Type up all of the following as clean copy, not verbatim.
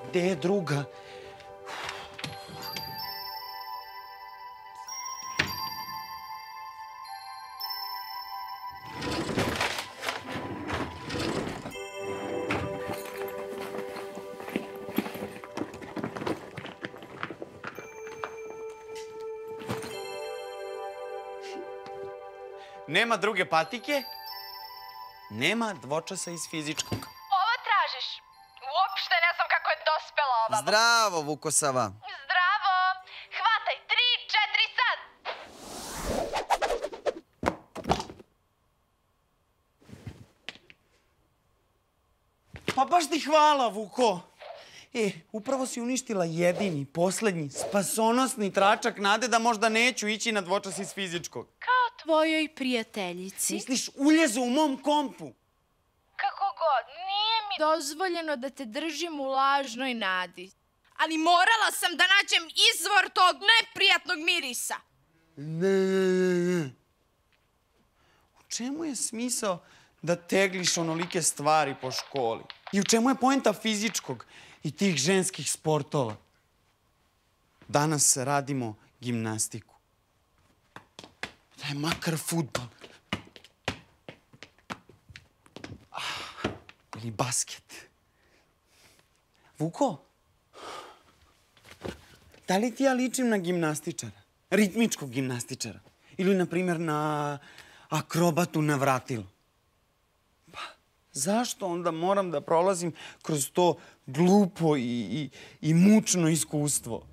gde je druga? Nema druge patike, nema dvočasa iz fizičkog. Ovo tražiš? Uopšte ne znam kako je dospela ovamo. Zdravo, Vukosava. Zdravo! Hvataj, 3, 4, sad! Pa baš ti hvala, Vuko. Upravo si uništila jedini, poslednji, spasonosni tračak nade da možda neću ići na dvočas iz fizičkog. Kao tvojoj prijateljici. Misliš, uljezu u mom kompu? Kako god, nije mi dozvoljeno da te držim u lažnoj nadi. Ali morala sam da nađem izvor tog neprijatnog mirisa. Ne. U čemu je smisao da tegliš onolike stvari po školi? I u čemu je poenta fizičkog i tih ženskih sportova? Danas radimo gimnastiku. Daj makar fudbal. Ili basket. Vuko, da li ti ja ličim na gimnastičara? Ritmičkog gimnastičara? Ili, na primjer, na akrobatu na vratilu? Pa, zašto onda moram da prolazim kroz to glupo i mučno iskustvo?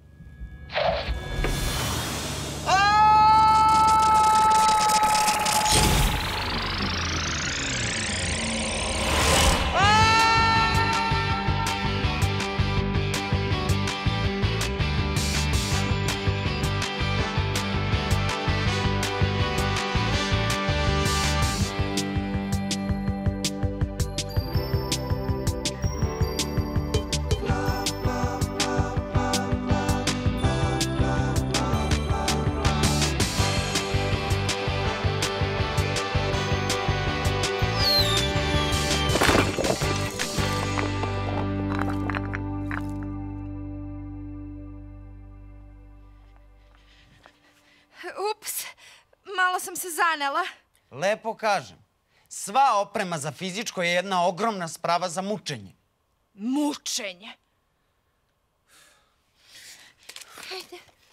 Ups, malo sam se zanela. Lepo kažem. Sva oprema za fizičko je jedna ogromna sprava za mučenje. Mučenje. Hajde.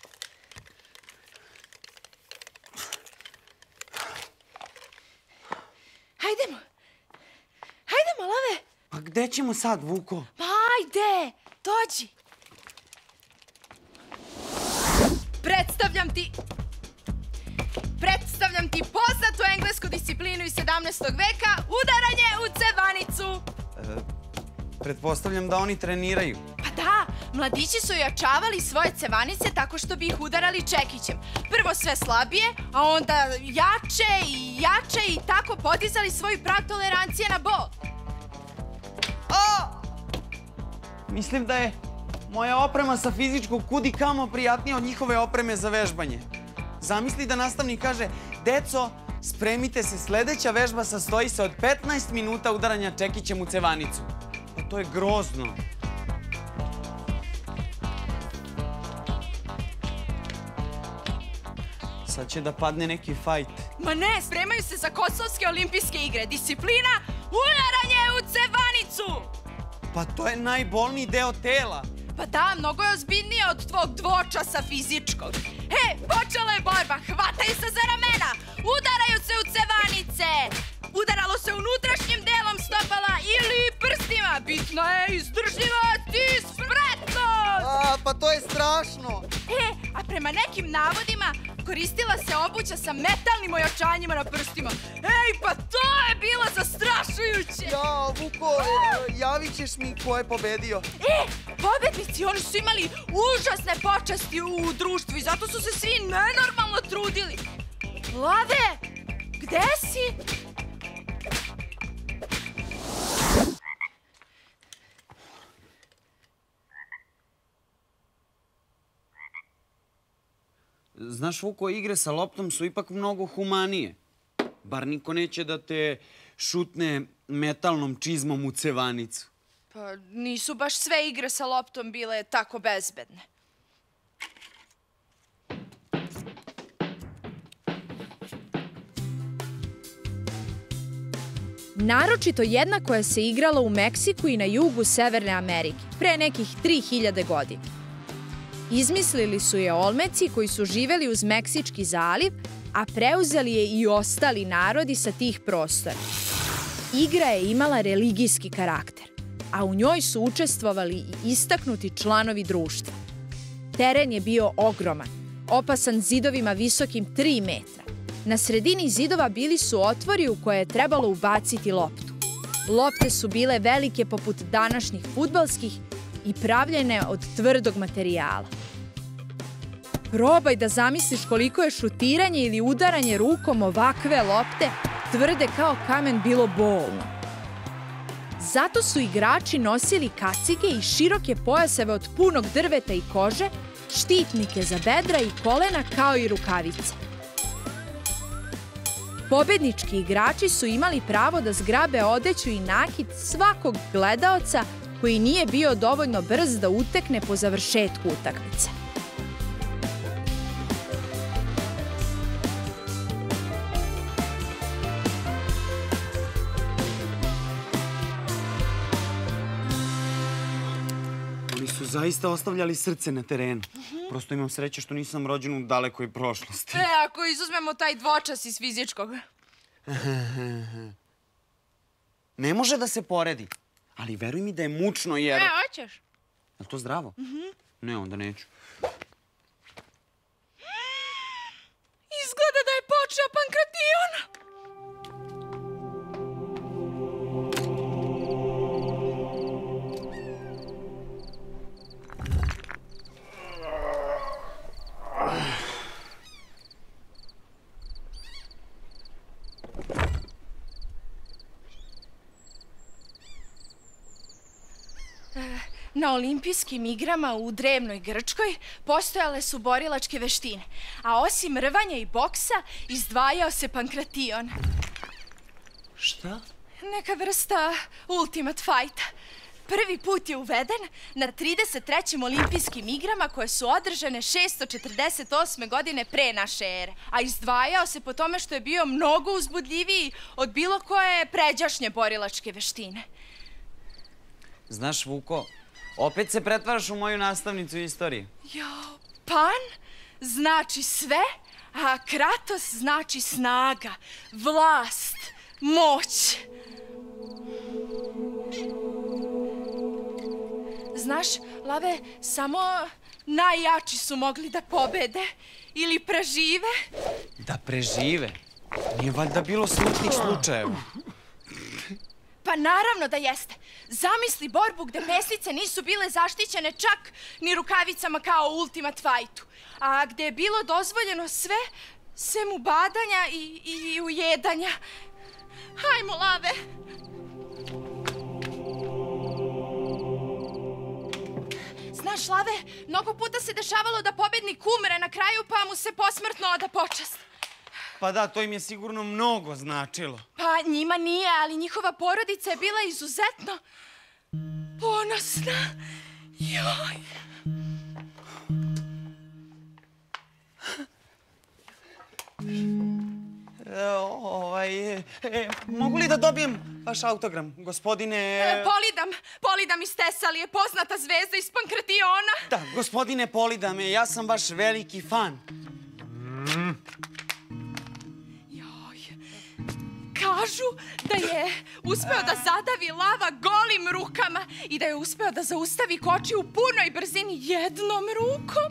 Hajdemo. Hajdemo, Lave. Pa gde ćemo sad, Vuko? Pa ajde, dođi. Predstavljam ti poznatu englesku disciplinu iz 17. veka, udaranje u cevanicu. Pretpostavljam da oni treniraju. Pa da, mladići su ojačavali svoje cevanice tako što bi ih udarali čekićem. Prvo sve slabije, a onda jače i tako podizali svoj prag tolerancije na bol. Mislim da je moja oprema sa fizičkog kudi kamo prijatnija od njihove opreme za vežbanje. Zamisli da nastavnik kaže: deco, spremite se, sledeća vežba sastoji se od 15 minuta udaranja čekićem u cevanicu. Pa to je grozno. Sad će da padne neki fajt. Ma ne, spremaju se za Kosovske olimpijske igre. Disciplina udaranje u cevanicu. Pa to je najbolniji deo tela. Pa da, mnogo je ozbiljnije od tvog dvočasa fizičkog. Počela je borba, hvataju se za ramena, udaraju se u cevanice. Udaralo se unutrašnjim delom stopala ili prstima. Bitna je izdržljivost i spretnost. Pa to je strašno. A prema nekim navodima koristila se obuća sa metalnim ojačanjima na prstima. Pa to je bilo zastrašujuće. Ja, Vuko, javit ćeš mi ko je pobedio. Pobednici, oni su imali užasne počasti u društvu i zato su se svi nenormalno trudili. Lave, gde si? Znaš, Vuko, igre sa loptom su ipak mnogo humanije. Bar niko neće da te šutne metalnom čizmom u cevanicu. Pa nisu baš sve igre sa loptom bile tako bezbedne. Naročito jedna koja se igrala u Meksiku i na jugu Severne Amerike, pre nekih 3000 godina. Izmislili su je Olmeci koji su živeli uz Meksički zaliv, a preuzeli je i ostali narodi sa tih prostora. Igra je imala religijski karakter, a u njoj su učestvovali i istaknuti članovi društva. Teren je bio ogroman, opasan zidovima visokim 3 metra. Na sredini zidova bili su otvori u koje je trebalo ubaciti loptu. Lopte su bile velike poput današnjih fudbalskih i pravljene od tvrdog materijala. Probaj da zamisliš koliko je šutiranje ili udaranje rukom ovakve lopte tvrde kao kamen bilo bolno. Zato su igrači nosili kacige i široke pojaseve od punog drveta i kože, štitnike za bedra i kolena kao i rukavice. Pobednički igrači su imali pravo da zgrabe odeću i nakit svakog gledaoca koji nije bio dovoljno brz da utekne po završetku utakmice. Oni su zaista ostavljali srce na terenu. Prosto imam sreće što nisam rođen u dalekoj prošlosti. Ako izuzmemo taj dvočas iz fizičkog. Ne može da se poredi. Ali veruj mi da je mučno jer... Hoćeš? Je li to zdravo? Ne, onda neću. Izgleda da je počeo pankratijon. Na olimpijskim igrama u drevnoj Grčkoj postojale su borilačke veštine, a osim rvanja i boksa izdvajao se pankratijon. Šta? Neka vrsta ultimate fighta. Prvi put je uveden na 33. olimpijskim igrama koje su održane 648. godine pre naše ere, a izdvajao se po tome što je bio mnogo uzbudljiviji od bilo koje pređašnje borilačke veštine. Znaš, Vuko, opet se pretvaraš u moju nastavnicu istorije. Jo, pan znači sve, a kratos znači snaga, vlast, moć. Znaš, Lave, samo najjači su mogli da pobede ili prežive. Da prežive? Nije valjda bilo smrtnih slučajeva. Pa naravno da jeste. Zamisli borbu gde pesnice nisu bile zaštićene čak ni rukavicama kao u Ultimate Fightu, a gde je bilo dozvoljeno sve, sem ubadanja i ujedanja. Hajmo, Lave! Znaš, Lave, mnogo puta se dešavalo da pobednik umre na kraju pa mu se posmrtno oda počast. Pa da, to im je sigurno mnogo značilo. Pa njima nije, ali njihova porodica je bila izuzetno ponosna. Joj. Mogu li da dobijem vaš autogram, gospodine... Polidam iz Tesalije, poznata zvezda iz Pankrationa. Da, gospodine Polidame, ja sam vaš veliki fan. Kažu da je uspeo da zadavi Lava golim rukama i da je uspeo da zaustavi kočiju u punoj brzini jednom rukom.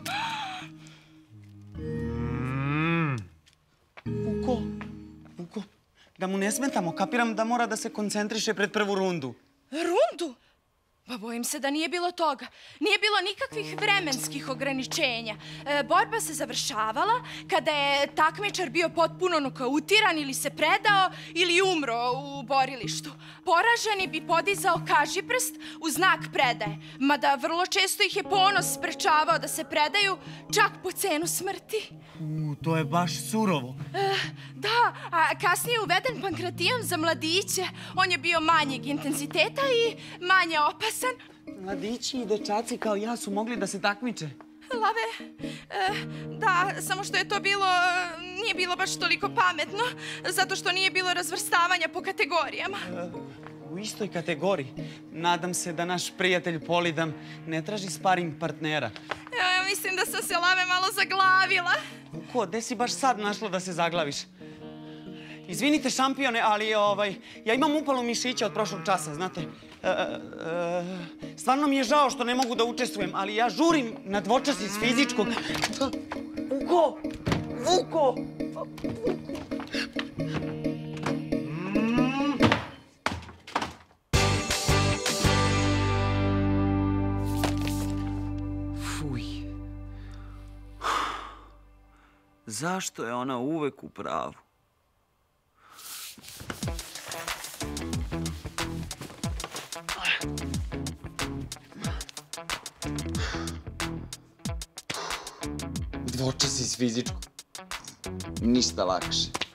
Vuko, da mu ne smetamo, kapiram da mora da se koncentriše pred prvu rundu. Rundu? Pa bojim se da nije bilo toga. Nije bilo nikakvih vremenskih ograničenja. Borba se završavala kada je takmičar bio potpuno nokautiran ili se predao ili umro u borilištu. Poraženi bi podizao kažiprst u znak predaje, mada vrlo često ih je ponos sprečavao da se predaju čak po cenu smrti. To je baš surovo. Da, a kasnije je uveden pankratijum za mladiće. On je bio manjeg intenziteta i manje opasan. Mladići i dečaci kao ja su mogli da se takmiče. Lave, da, samo što je to bilo, nije bilo baš toliko pametno, zato što nije bilo razvrstavanja po kategorijama. U istoj kategoriji. Nadam se da naš prijatelj Polidam ne traži sparing partnera. Mislim da sam se, Lave, malo zaglavila. Ko, gde si baš sad našla da se zaglaviš? Izvinite, šampione, ali ja imam upalu mišića od prošlog časa, znate. Stvarno mi je žao što ne mogu da učestvujem, ali ja žurim na dvočas iz fizičkog. Vuko! Vuko! Fuj. Zašto je ona uvek u pravu? Dvočas iz fizičkog. Ništa lakše.